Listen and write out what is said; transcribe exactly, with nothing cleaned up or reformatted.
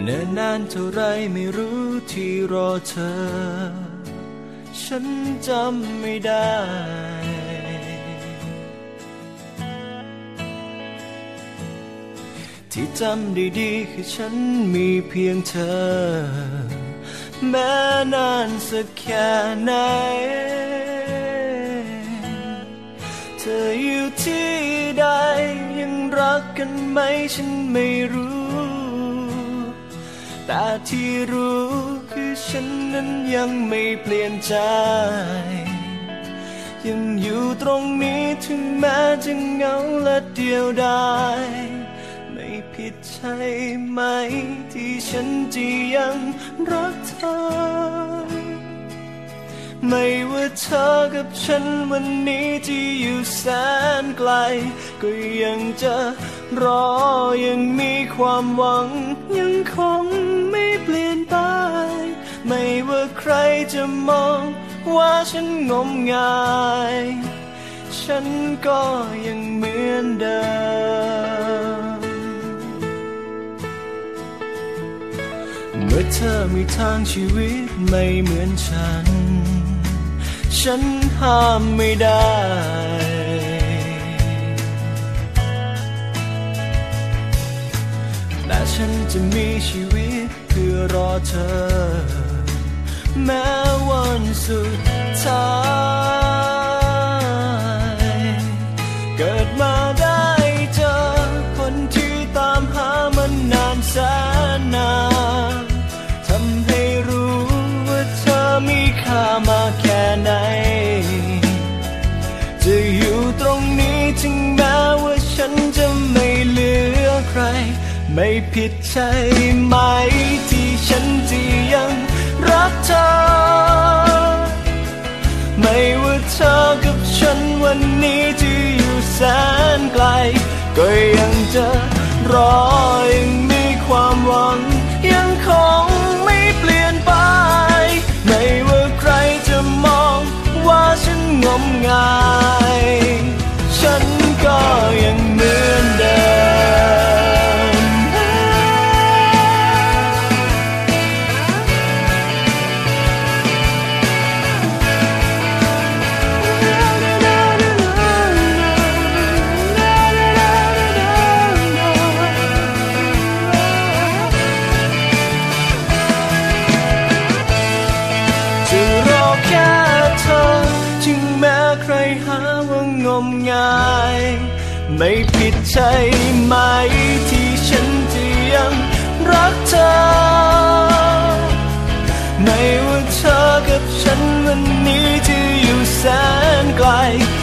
เนิ่นนานเท่าไรไม่รู้ที่รอเธอฉันจำไม่ได้ที่จำได้ดีคือฉันมีเพียงเธอแม้นานสักแค่ไหนเธออยู่ที่ใดยังรักกันไหมฉันไม่รู้แต่ที่รู้คือฉันนั้นยังไม่เปลี่ยนใจยังอยู่ตรงนี้ถึงแม้จะเหงาและเดียวดายไม่ผิดใช่ไหมที่ฉันจะยังรักเธอไม่ว่าเธอกับฉันวันนี้ที่อยู่แสนไกลก็ยังจะรอยังมีความหวังยังคงไม่เปลี่ยนไปไม่ว่าใครจะมองว่าฉันงมงายฉันก็ยังเหมือนเดิมเมื่อเธอมีทางชีวิตไม่เหมือนฉันฉันห้ามไม่ได้แต่ฉันจะมีชีวิตเพื่อรอเธอแม้วันสุดท้ายเกิดมาได้เจอคนที่ตามหามันนานแสนนานทำให้รู้ว่าเธอมีค่ามากแค่ไหนจะอยู่ตรงนี้ถึงแม้ว่าฉันจะไม่เหลือใครไม่ผิดใช่ไหมที่ฉันจะยังรักเธอไม่ว่าเธอกับฉันวันนี้ที่อยู่แสนไกลก็ยังจะรอยังมีความหวังยังคงไม่เปลี่ยนไปไม่ว่าใครจะมองว่าฉันงมงายฉันก็ยังเหมือนเดิมจะรอแค่เธอถึงแม้ใครหาว่างมงายไม่ผิดใช่ไหมที่ฉันจะยังรักเธอไม่ว่าเธอกับฉันวันนี้ที่อยู่แสนไกล